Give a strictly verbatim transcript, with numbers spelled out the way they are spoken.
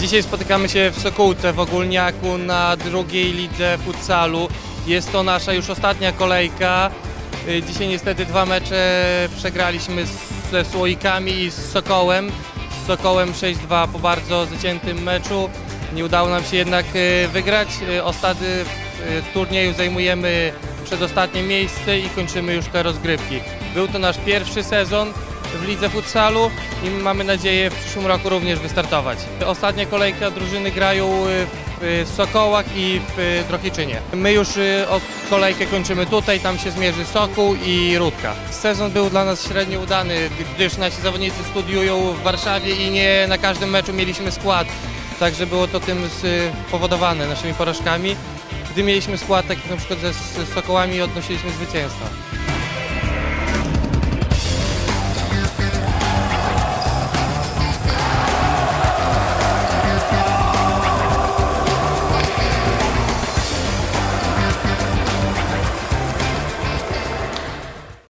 Dzisiaj spotykamy się w Sokółce w Ogólniaku na drugiej lidze futsalu. Jest to nasza już ostatnia kolejka. Dzisiaj niestety dwa mecze przegraliśmy ze Słoikami i z Sokołem. Z Sokołem sześć dwa po bardzo zaciętym meczu. Nie udało nam się jednak wygrać. Ostatni w turnieju zajmujemy przedostatnie miejsce i kończymy już te rozgrywki. Był to nasz pierwszy sezon w lidze futsalu i mamy nadzieję w przyszłym roku również wystartować. Ostatnia kolejka drużyny grają w Sokołach i w Drohiczynie. My już kolejkę kończymy tutaj, tam się zmierzy Sokół i Rudka. Sezon był dla nas średnio udany, gdyż nasi zawodnicy studiują w Warszawie i nie na każdym meczu mieliśmy skład. Także było to tym spowodowane naszymi porażkami. Gdy mieliśmy skład, tak jak na przykład ze Sokołami, odnosiliśmy zwycięstwa.